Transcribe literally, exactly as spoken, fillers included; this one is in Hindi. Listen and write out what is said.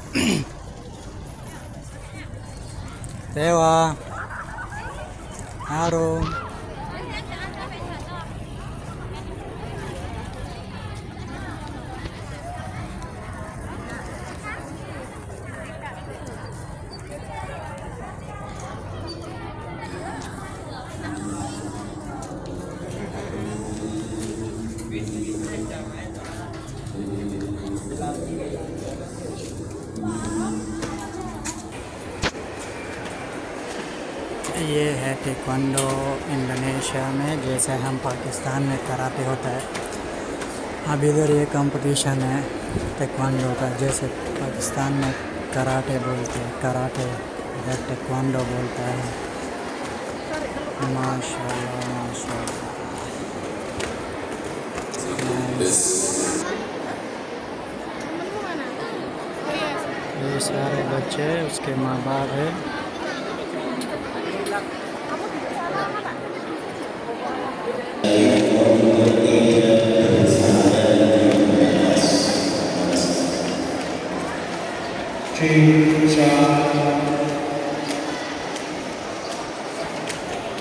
대화 하루 ये है टेक्वांडो इंडोनेशिया में, जैसे हम पाकिस्तान में कराटे होता है। अब इधर ये कंपटीशन है टेक्वांडो का, जैसे पाकिस्तान में कराटे बोलते हैं कराटे, इधर टेक्वांडो बोलता है। माशाल्लाह माशाल्लाह। ये सारे बच्चे उसके माँ बाप है। Three,